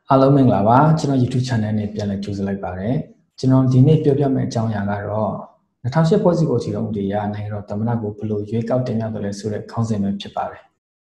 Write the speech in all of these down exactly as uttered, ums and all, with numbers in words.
အားလုံးမင်္ဂလာပါကျွန်တော် YouTube channel နဲ့ပြန်လည်ကြိုဆိုလိုက်ပါတယ်ကျွန်တော်ဒီနေ့ပြောပြမယ့်အကြောင်းအရာကတော့၂၀၀၈ဖွဲ့စည်းပုံအခြေခံဥပဒေအရနိုင်ငံတော်သမ္မတကိုဘယ်လိုရွေးကောက်တင်မြှောက်တယ်လဲဆိုတဲ့ခေါင်းစဉ်ပဲဖြစ်ပါတယ်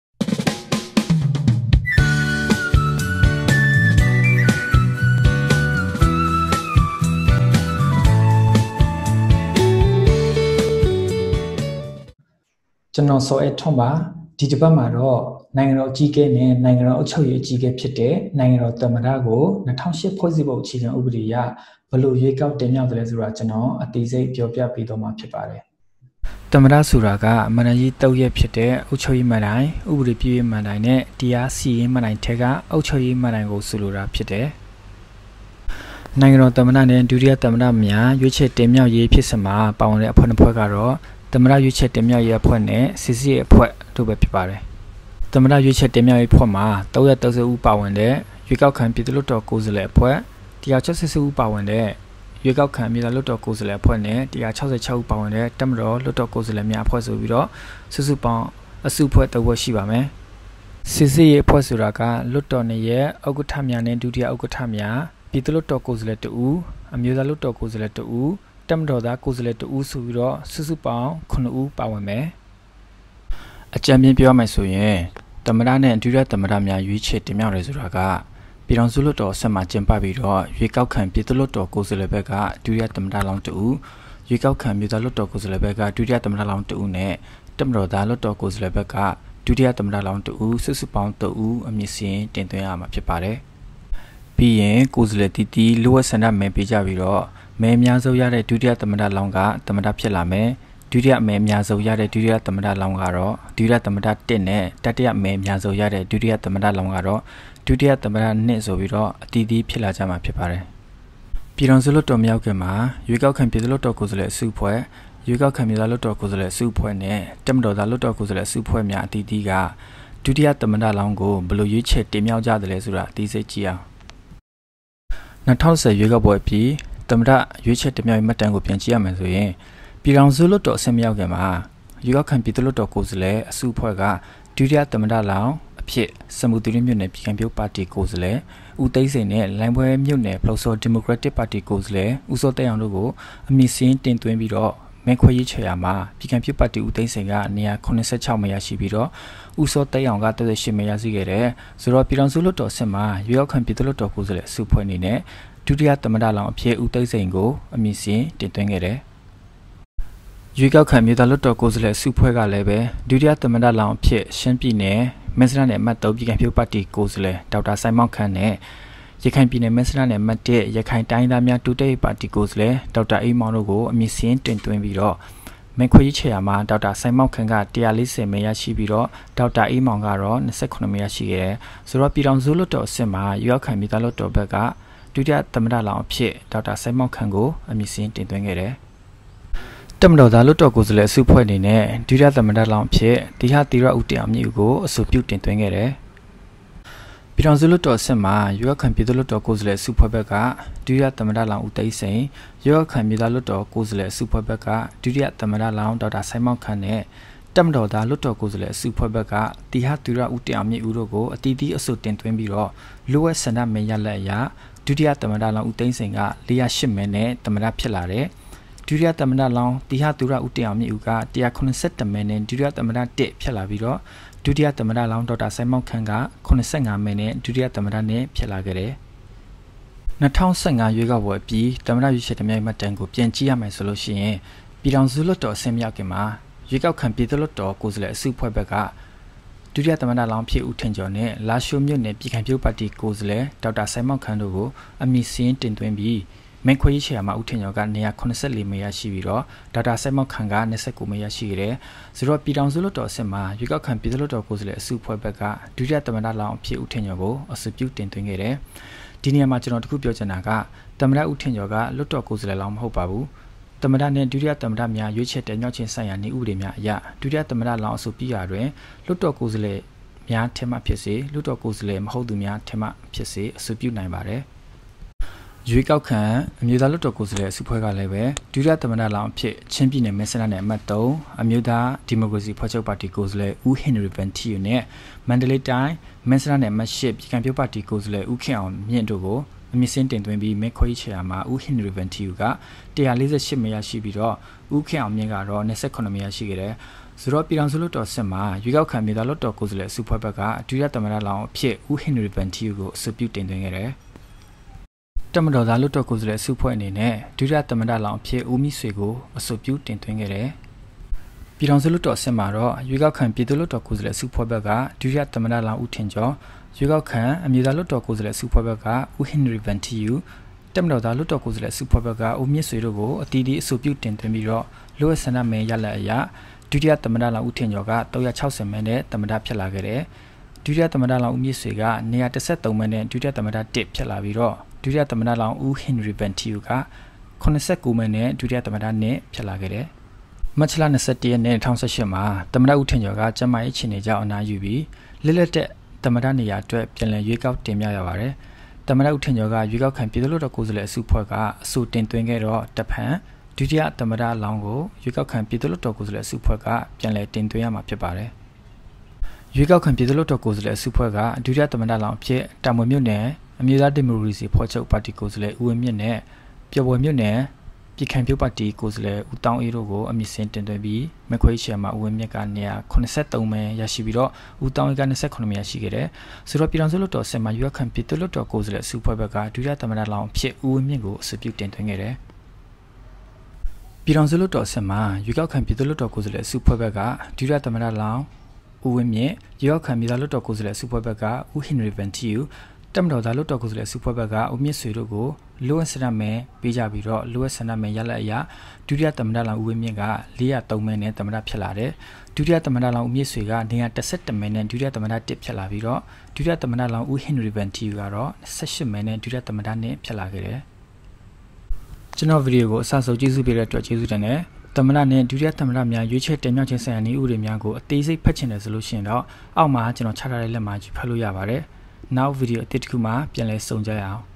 ကျွန်တော်စောအဲထွန်းပါဒီတစ်ပတ်မှာတော့နိုင်ငံတော်အကြီးအကဲနဲ့နိုင်ငံတော်အုပ်ချုပ်ရေးအကြီးအကဲဖြစ်တဲ့နိုင်ငံတော်သမ္မတကို၂၀၀၈ဖွဲ့စည်းပုံအခြေခံဥပဒေအရဘယ်လိုရွေးကောက်တင်မြှောက်တယ်လဲဆိုတာကျွန်တော်အသေးစိတ်ပြောပြပေးသွားမှာဖြစ်ပါတယ်သမ္မတဆိုတာကအမှန်တမ်းကြီးတုတ်ရက်ဖြစ်တဲ့အုပ်ချုပ်ရေးမှန်တိုင်းဥပဒေပြည့်မှန်တိုင်းနဲ့တရားစီရင်မှန်တိုင်းထက်ကအုပ်ချုပ်ရေးမှန်တိုင်းကိုဆိုလိုတာဖြစ်တယ်နိုင်ငံတော်သမ္မတနဲ့ဒုတိယသမ္မတများရွေးချယ်တင်မြှောက်ရေးဖြစ်စဉ်မှာပါဝင်တဲ့အဖွဲ့နှစ်ဖွဲ့ကတော့သမ္မတရွေးချယ်တင်မြှောက်ရေးအဖွဲ့နဲ့စစ်စစ်အဖွဲ့တို့ပဲဖြစ်ပါတယ်သမ္မတရွေးချယ်တင်မြှောက်ရေးအဖွဲ့မှာ၃၃၀ဦးပါဝင်တဲ့ရွေးကောက်ခံပြည်သူ့လွှတ်တော်ကိုယ်စားလှယ်အဖွဲ့၁၆၈ဦးပါဝင်တဲ့ရွေးကောက်ခံပြည်သူ့လွှတ်တော်ကိုယ်စားလှယ်အဖွဲ့နဲ့၁၆၆ဦးပါဝင်တဲ့တပ်မတော်လွှတ်တော်ကိုယ်စားလှယ်များအဖွဲ့ဆိုပြီးတော့စုစုပေါင်းအစုအဖွဲ့၃ဖွဲ့ရှိပါမယ်စစ်စစ်ရေးအဖွဲ့ဆိုတာကလွှတ်တော်နဲ့ရဲ့ဥက္ကဋ္ဌများနဲ့ဒုတိယဥက္ကဋ္ဌများပြည်သူ့လွှတ်တော်ကိုယ်စားလှယ်တဦးအမျိုးသားလွှတ်တော်ကိုယ်စားလှယ်တဦးတပ်မတော်သားကိုယ်စားလှယ်တဦးဆိုပြီးတော့စုစုပေါင်းခုနှစ်ဦးပါဝင်မယ်အကြံပြပြောမယ်ဆိုရင်သမ္မတနဲ့ဒုတိယသမ္မတများရွေးချယ်တင်မြှောက်တယ်ဆိုတာကပြည်ထောင်စုလွှတ်တော်ဆက်မှာကျင်းပပြီးတော့ရွေးကောက်ခံပြည်သူ့လွှတ်တော်ကိုယ်စားလှယ်ဘက်ကဒုတိယသမ္မတလောင်းတဦးရွေးကောက်ခံမြို့သားလွှတ်တော်ကိုယ်စားလှယ်ဘက်ကဒုတိယသမ္မတလောင်းတဦးနဲ့တပ်မတော်သားလွှတ်တော်ကိုယ်စားလှယ်ဘက်ကဒုတိယသမ္မတလောင်းတဦးစုစုပေါင်းတဦးအမည်စာရင်းတင်သွင်းရမှာဖြစ်ပါတယ်ပြီးရင်ကိုယ်စားလှယ်တီတီလူဝက်ဆန္ဒမဲပေးကြပြီးတော့မဲအများဆုံးရတဲ့ဒုတိယသမ္မတလောင်းကသမ္မတဖြစ်လာမယ်ဒုတိယမဲအများဆုံးရတဲ့ဒုတိယသမ္မတလောင်းကတော့ဒုတိယသမ္မတတစ်နဲ့တတိယမဲအများဆုံးရတဲ့ဒုတိယသမ္မတလောင်းကတော့ဒုတိယသမ္မတနှစ်ဆိုပြီးတော့အတီးတီးဖြစ်လာကြမှာဖြစ်ပါတယ်ပြည်ထောင်စုလွှတ်တော်မြောက်ခင်မှာရွေးကောက်ခံပြည်သူ့လွှတ်တော်ကိုယ်စားလှယ်အစုအဖွဲ့ရွေးကောက်ခံပြည်သူ့လွှတ်တော်ကိုယ်စားလှယ်အစုအဖွဲ့နဲ့တပ်မတော်သားလွှတ်တော်ကိုယ်စားလှယ်အစုအဖွဲ့များအတီးတီးကဒုတိယသမ္မတလောင်းကိုဘယ်လိုရွေးချယ်တင်မြှောက်ကြတယ်လဲဆိုတာအသေးစိတ်ကြည့်အောင်၂၀၁၀ရွေးကောက်ပွဲပြီးသမ္မတရွေးချယ်တင်မြှောက်ရေးမှတ်တမ်းကိုပြန်ကြည့်ရမယ်ဆိုရင်ပြည်ထောင်စုလွှတ်တော်အဆင့်မြောက်ခင်မှာရွေးကောက်ခံပြည်သူ့လွှတ်တော်ကိုယ်စားလှယ်အစုအဖွဲ့ကဒုတိယသမ္မတလောင်းအဖြစ်စမူတီရမြို့နယ်ပြည်ခံပြုပါတီကိုယ်စားလှယ်ဦးသိန်းစိန်နဲ့လိုင်းပွဲမြို့နယ်ဖလော်ဆော်ဒီမိုကရက်တစ်ပါတီကိုယ်စားလှယ်ဦးစောတက်အောင်တို့ကိုအမည်စင်းတင်သွင်းပြီးတော့မဲခွဲရေးချေရာမှာပြည်ခံပြုပါတီဦးသိန်းစိန်ကနေရာ၈၆မဲရရှိပြီးတော့ဦးစောတက်အောင်က၃၈မဲရရှိခဲ့တယ်ဆိုတော့ပြည်ထောင်စုလွှတ်တော်အဆင့်မှာရွေးကောက်ခံပြည်သူ့လွှတ်တော်ကိုယ်စားလှယ်အစုအဖွဲ့အနေနဲ့ဒုတိယသမ္မတလောင်းအဖြစ်ဦးသိန်းစိန်ကိုအမည်စင်းတင်သွင်းခဲ့တယ်ရွေးကောက်ခံမြို့သားလွှတ်တော်ကိုယ်စားလှယ်စုဖွဲ့ကလည်းပဲဒုတိယသမ္မတလောင်းအဖြစ်ရှမ်းပြည်နယ်မင်းစရနယ်အမှတ်၃ပြည်ခံပြုပါတီကိုယ်စားလှယ်ဒေါက်တာဆိုင်မောင်ခန့်နဲ့ရခိုင်ပြည်နယ်မင်းစရနယ်အမှတ်၁ရခိုင်တိုင်းသားများတိုးတက်ရေးပါတီကိုယ်စားလှယ်ဒေါက်တာအေးမောင်တို့ကိုအမည်စင်းတင်သွင်းပြီးတော့မဲခွဲရေးချေရာမှာဒေါက်တာဆိုင်မောင်ခန့်က၁၄၀မဲရရှိပြီးတော့ဒေါက်တာအေးမောင်ကတော့၂၈မဲရရှိခဲ့တယ်ဆိုတော့ပြည်ထောင်စုလွှတ်တော်အဆင့်မှာရွေးကောက်ခံမြို့သားလွှတ်တော်ဘက်ကဒုတိယသမ္မတလောင်းအဖြစ်ဒေါက်တာဆိုင်မောင်ခန့်ကိုအမည်စင်းတင်သွင်းခဲ့တယ်တပ်မတော်သားလွှတ်တော်ကိုယ်စားလှယ်အစုအဖွဲ့အနေနဲ့ဒုတိယသမ္မတလောင်းအဖြစ်တီဟာတီရဦးတင်အောင်မြင့်ဦးကိုအဆိုပြုတင်သွင်းခဲ့တယ်။ပြည်ထောင်စုလွှတ်တော်အဆင့်မှာရွေးကောက်ခံပြည်သူ့လွှတ်တော်ကိုယ်စားလှယ်အစုအဖွဲ့ဘက်ကဒုတိယသမ္မတလောင်းဦးသိန်းစိန်ရွေးကောက်ခံပြည်သူ့လွှတ်တော်ကိုယ်စားလှယ်အစုအဖွဲ့ဘက်ကဒုတိယသမ္မတလောင်းဒေါက်တာဆိုင်မောင်ခန့်နဲ့တပ်မတော်သားလွှတ်တော်ကိုယ်စားလှယ်အစုအဖွဲ့ဘက်ကတီဟာတီရဦးတင်အောင်မြင့်ဦးတို့ကိုအတီးတီးအဆိုတင်သွင်းပြီးတော့လူဝက်ဆန္ဒမဲရလက်အရဒုတိယသမ္မတလောင်းဦးသိန်းစိန်က၄၀၈မဲနဲ့သမ္မတဖြစ်လာတယ်ဒုတိယသမ္မတလောင်းတီဟာသူရဦးတင်အောင်မြင့်ဦးက၁၈၁မဲနဲ့ဒုတိယသမ္မတတစ်ဖြစ်လာပြီးတော့ဒုတိယသမ္မတလောင်းဒေါက်တာဆိုင်မောင်ခန့်က၈၅မဲနဲ့ဒုတိယသမ္မတနဲ့ဖြစ်လာခဲ့တယ်။၂၀၁၅ရွေးကောက်ပွဲပြီးသမ္မတရွေးချယ်တင်မြှောက်မှတ်တမ်းကိုပြန်ကြည့်ရမယ်ဆိုလို့ရှိရင်ပြည်ထောင်စုလွှတ်တော်အဆင့်မြောက်ခင်မှာရွေးကောက်ခံပြည်သူ့လွှတ်တော်ကိုယ်စားလှယ်အစုအဖွဲ့ဘက်ကဒုတိယသမ္မတလောင်းဖြစ်ဦးထင်ကျော်နဲ့လာရှိုးမြို့နယ်ပြည်ခံပြုပါတီကိုယ်စားလှယ်ဒေါက်တာဆိုင်မောင်ခန့်တို့ကိုအမည်စင်းတင်သွင်းပြီးမဲခွဲရေးချေရာမှာဦးထင်ကျော်ကနေရာ၈၄မဲရရှိပြီးတော့ဒေါက်တာဆိုင်မောင်ခန့်က၂၉မဲရရှိခဲ့တယ်ဆိုတော့ပြည်ထောင်စုလွှတ်တော်အဆင့်မှာရွေးကောက်ခံပြည်သူ့လွှတ်တော်ကိုယ်စားလှယ်အစုအဖွဲ့ဘက်ကဒုတိယသမ္မတလောင်းအဖြစ်ဦးထင်ကျော်ကိုအဆိုပြုတင်သွင်းခဲ့တယ်ဒီနေရာမှာကျွန်တော်တခုပြောချင်တာကသမ္မတဦးထင်ကျော်ကလွှတ်တော်ကိုယ်စားလှယ်လောင်းမဟုတ်ပါဘူးသမ္မတနဲ့ဒုတိယသမ္မတများရွေးချယ်တင်မြှောက်ခြင်းဆိုင်ရာနေဥပဒေများအရဒုတိယသမ္မတလောင်းအဆိုပြုရာတွင်လွှတ်တော်ကိုယ်စားလှယ်များထက်မှဖြစ်စေလွှတ်တော်ကိုယ်စားလှယ်မဟုတ်သူများထက်မှဖြစ်စေအဆိုပြုနိုင်ပါတယ်ရွေးကောက်ခံအမျိုးသားလွှတ်တော်ကိုယ်စားလှယ်စုဖွဲ့ကလည်းပဲဒုတိယသမ္မတလောင်အဖြစ်ချင်းပြည်နယ်မဲဆန္ဒနယ်အမှတ်သုံးအမျိုးသားဒီမိုကရေစီဖွဲ့ချုပ်ပါတီကိုယ်စားလှယ်ဦးဟင်နရီဗန်တီယူနဲ့မန္တလေးတိုင်းမဲဆန္ဒနယ်အမှတ်ရှစ်ပြည်ခံပြုတ်ပါတီကိုယ်စားလှယ်ဦးခင်အောင်မြင့်တို့ကိုအမြင့်စင်းတင်သွင်းပြီးမဲခွဲချရာမှာဦးဟင်နရီဗန်တီယူကone hundred forty-eightမဲရရှိပြီးတော့ဦးခင်အောင်မြင့်ကတော့twenty-nineမဲရရှိခဲ့တယ်ဆိုတော့ပြည်ထောင်စုလွှတ်တော်စစ်မှာရွေးကောက်ခံပြည်သားလွှတ်တော်ကိုယ်စားလှယ်စုဖွဲ့ဘက်ကဒုတိယသမ္မတလောင်အဖြစ်ဦးဟင်နရီဗန်တီယူကိုအဆိုပြုတင်သွင်းခဲ့တယ်တမတော်သားလွှတ်တော်ကိုယ်စားလှယ်စုဖွဲ့အနေနဲ့ဒုတိယသမ္မတလောင်အဖြစ်ဦးမြင့်ဆွေကိုအဆိုပြုတင်သွင်းခဲ့တယ်ပြည်ထောင်စုလွှတ်တော်စစ်မှာတော့ရွေးကောက်ခံပြည်သူ့လွှတ်တော်ကိုယ်စားလှယ်စုဖွဲ့ဘက်ကဒုတိယသမ္မတလောင်ဦးထင်ကျော်ရွေးကောက်ခံအမျိုးသားလွှတ်တော်ကိုယ်စားလှယ်စုဖွဲ့ဘက်ကဦးဟင်နရီဗန်တီယူတမတော်သားလွှတ်တော်ကိုယ်စားလှယ်စုဖွဲ့ဘက်ကဦးမြင့်ဆွေတို့ကိုအတီးတီးအဆိုပြုတင်သွင်းပြီးတော့လိုအပ်ဆန္ဒမဲရလဒ်အရဒုတိယသမ္မတလောင်ဦးထင်ကျော်ကthree hundred sixtyမဲနဲ့သမ္မတဖြစ်လာခဲ့တယ်ဒုတိယသမ္မတလောင်ဦးမြင့်ဆွေကone hundred thirty-threeမဲနဲ့ဒုတိယသမ္မတoneဖြစ်လာပြီးတော့ဒုတိယသမ္မတလောင်ဦးဟင်နရီဗန်တီယူကeighty-nineမဲနဲ့ဒုတိယသမ္မတoneဖြစ်လာခဲ့တယ်မတ်လtwenty-oneရက်နေ့twenty eighteenမှာသမ္မတဦးထင်ကျော်ကကျန်းမာရေးအခြေအနေကြောင့်အနားယူပြီးလက်လက်တဲ့သမ္မတနေရာအတွက်ပြန်လည်ရွေးကောက်တင်မြှောက်ရပါတယ်သမ္မတဦးထင်ကျော်ကရွေးကောက်ခံပြည်သူ့လွှတ်တော်ကိုယ်စားလှယ်အစုဖွဲ့ကအဆိုတင်သွင်းခဲ့တော့တဖန်ဒုတိယသမ္မတလောင်ကိုရွေးကောက်ခံပြည်သူ့လွှတ်တော်ကိုယ်စားလှယ်အစုဖွဲ့ကပြန်လည်တင်သွင်းရမှာဖြစ်ပါတယ်ရွေးကောက်ခံပြည်သူ့လွှတ်တော်ကိုယ်စားလှယ်အစုဖွဲ့ကဒုတိယသမ္မတလောင်အဖြစ်တာမွေမြို့နယ်အမျိုးသားဒီမိုကရေစီဖွဲ့ချုပ်ပါတီကိုယ်စားလှယ်ဦးဝင်းမြင့်နဲ့ပျော်ဘွယ်မြို့နယ်ပြည်ခံပြုတ်ပါတီကိုယ်စားလှယ်ဦးတောင်းအေးတို့ကိုအမြင့်စင်းတင်သွင်းပြီးမခွေးချာမှာဦးဝင်းမြင့်ကone hundred eighty-threeမဲရရှိပြီးတော့ဦးတောင်းအေးကtwenty-nineမဲရရှိခဲ့တယ်ဆိုတော့ပြည်ထောင်စုလွှတ်တော်ဆက်မှာရွေးကောက်ခံပြည်သူ့လွှတ်တော်ကိုယ်စားလှယ်အစုဖွဲ့ဘက်ကဒုတိယသမ္မတလောင်အဖြစ်ဦးဝင်းမြင့်ကိုအဆိုပြုတင်သွင်းခဲ့တယ်ပြည်ထောင်စုလွှတ်တော်ဆက်မှာရွေးကောက်ခံပြည်သူ့လွှတ်တော်ကိုယ်စားလှယ်အစုဖွဲ့ဘက်ကဒုတိယသမ္မတလောင်ဦးဝင်းမြင့်ရွေးကောက်ခံပြည်သူ့လွှတ်တော်ကိုယ်စားလှယ်အစုဖွဲ့ဘက်ကဦးဟင်နရီဗန်တီယူတမတော်သားလွှတ်တော်ကိုယ်စားလှယ်စုဖွဲ့ဘက်ကဦးမြင့်ဆွေတို့ကိုလိုအပ်ဆန္ဒမဲပေးကြပြီးတော့လိုအပ်ဆန္ဒမဲရလဒ်အရဒုတိယသမ္မတလောင်ဦးဝင်းမြင့်ကfour hundred threeမဲနဲ့သမ္မတဖြစ်လာတယ်ဒုတိယသမ္မတလောင်ဦးမြင့်ဆွေကone hundred thirty-oneမဲနဲ့ဒုတိယသမ္မတoneဖြစ်လာပြီးတော့ဒုတိယသမ္မတလောင်ဦးဟင်နရီဗန်တီယူကတော့twenty-eightမဲနဲ့ဒုတိယသမ္မတoneဖြစ်လာခဲ့တယ်ကျွန်တော်ဗီဒီယိုကိုအစဆုံးကြည့်စုပေးတဲ့အတွက်ကျေးဇူးတင်တယ်သမ္မတနဲ့ဒုတိယသမ္မတများရွေးချယ်တင်မြှောက်ခြင်းဆိုင်ရာနည်းဥပဒေများကိုအသေးစိတ်ဖတ်ချင်တယ်ဆိုလို့ရှိရင်တော့အောက်မှာကျွန်တော်ချထားတဲ့လက်မှာကြည့်ဖတ်လို့ရပါတယ်နောက်ဗီဒီယိုအသစ်တစ်ခုမှာပြန်လည်ဆုံကြရအောင်